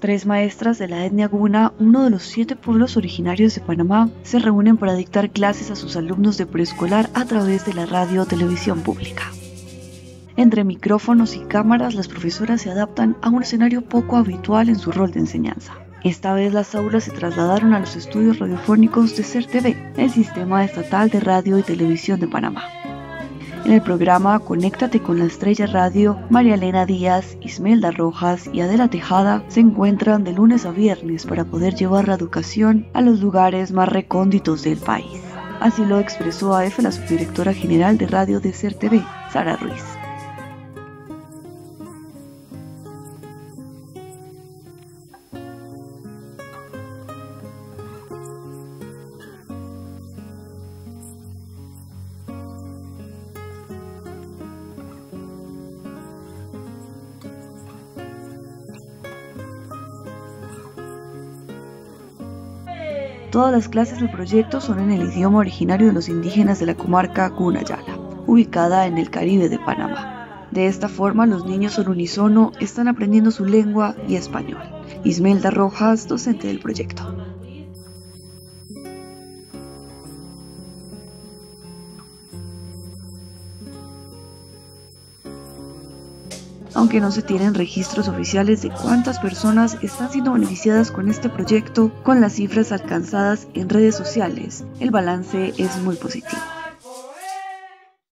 Tres maestras de la etnia Guna, uno de los 7 pueblos originarios de Panamá, se reúnen para dictar clases a sus alumnos de preescolar a través de la radio o televisión pública. Entre micrófonos y cámaras, las profesoras se adaptan a un escenario poco habitual en su rol de enseñanza. Esta vez las aulas se trasladaron a los estudios radiofónicos de CERTV, el Sistema Estatal de Radio y Televisión de Panamá. En el programa Conéctate con la Estrella Radio, María Elena Díaz, Ismelda Rojas y Adela Tejada se encuentran de lunes a viernes para poder llevar la educación a los lugares más recónditos del país. Así lo expresó a EFE la subdirectora general de radio de CERTV, Sara Ruiz. Todas las clases del proyecto son en el idioma originario de los indígenas de la comarca Gunayala, ubicada en el Caribe de Panamá. De esta forma, los niños al unísono están aprendiendo su lengua y español. Ismelda Rojas, docente del proyecto. Aunque no se tienen registros oficiales de cuántas personas están siendo beneficiadas con este proyecto, con las cifras alcanzadas en redes sociales, el balance es muy positivo.